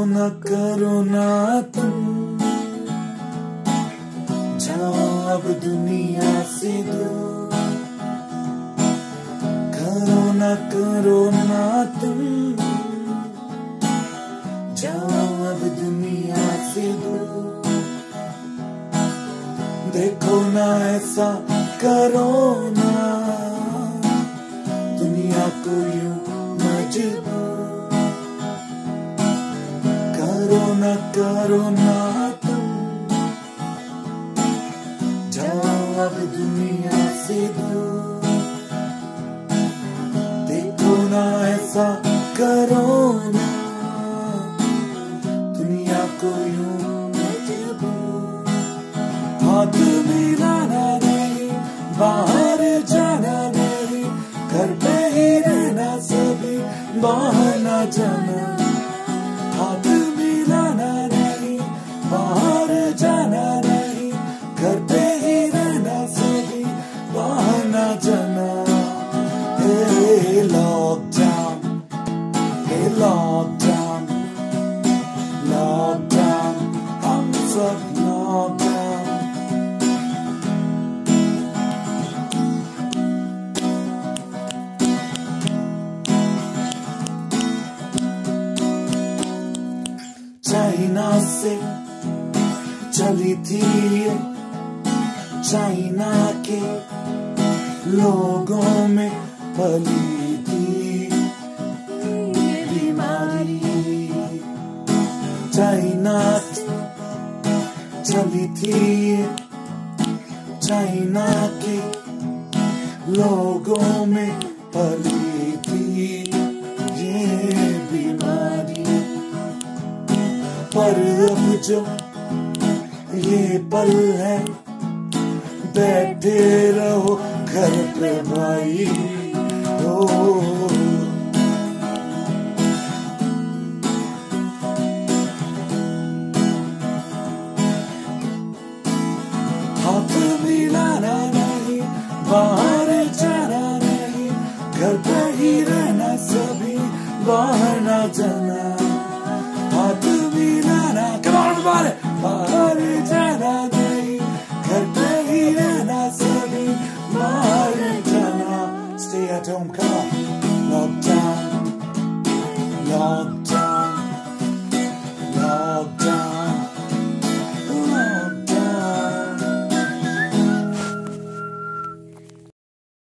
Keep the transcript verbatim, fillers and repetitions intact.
न करो ना तुम, जाओ अब दुनिया से दूर। करो न करो ना तुम, जाओ अब दुनिया से दूर। देखो ना ऐसा करो ना, दुनिया को यूं मजबूर। करो न करो ना तुम, जाओ अब दुनिया से दूर। देखो ना ऐसा करो ना, दुनिया को यूं मजबूर। हाथ मिलाना नहीं, बाहर जाना नहीं, घर पे ही रहना सभी, बाहर ना जाना। हाथ मिलाना नहीं, बाहर जाना नहीं, घर पे ही रहना सभी, बाहर ना जाना। हे लॉकडाउन, हे लॉकडाउन, लॉकडाउन, हम सब लॉकडाउन। चाइना से चली थी ये, चाइना के लोगों में फैली थी ये बीमारी। चाइना से चली थी ये, चाइना के लोगों में फैली थी ये बीमारी। पर अब जो ये पल है, बैठे रहो घर पे भाई। ओ हाथ मिलाना नहीं, बाहर जाना नहीं, घर पे ही रहना सभी, बाहर ना जाना। हाथ मिलाना, come on everybody, बाहर जाना नहीं, घर पे ही रहना सभी, बाहर जाना। Stay at home, come on. Lockdown, lockdown.